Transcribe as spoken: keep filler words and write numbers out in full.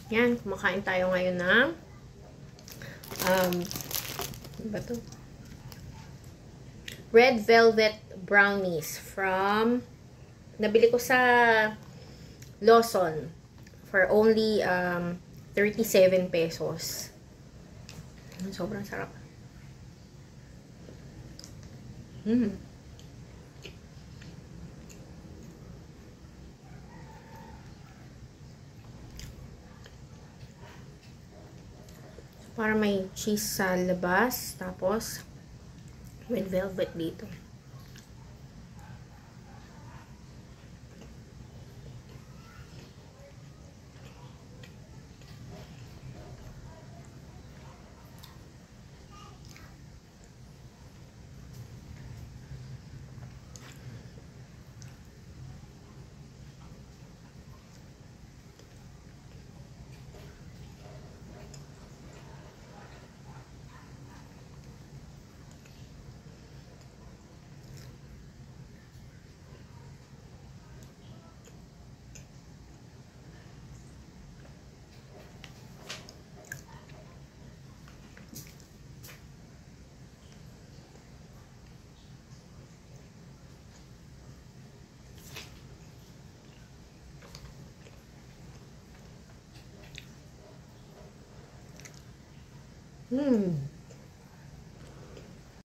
Yan, kumakain tayo ngayon ng um, ano ba to? Red Velvet Brownies from, nabili ko sa Lawson for only um, thirty-seven pesos. Sobrang sarap. Mm. Para may cheese sa labas, tapos red velvet dito. Hmm.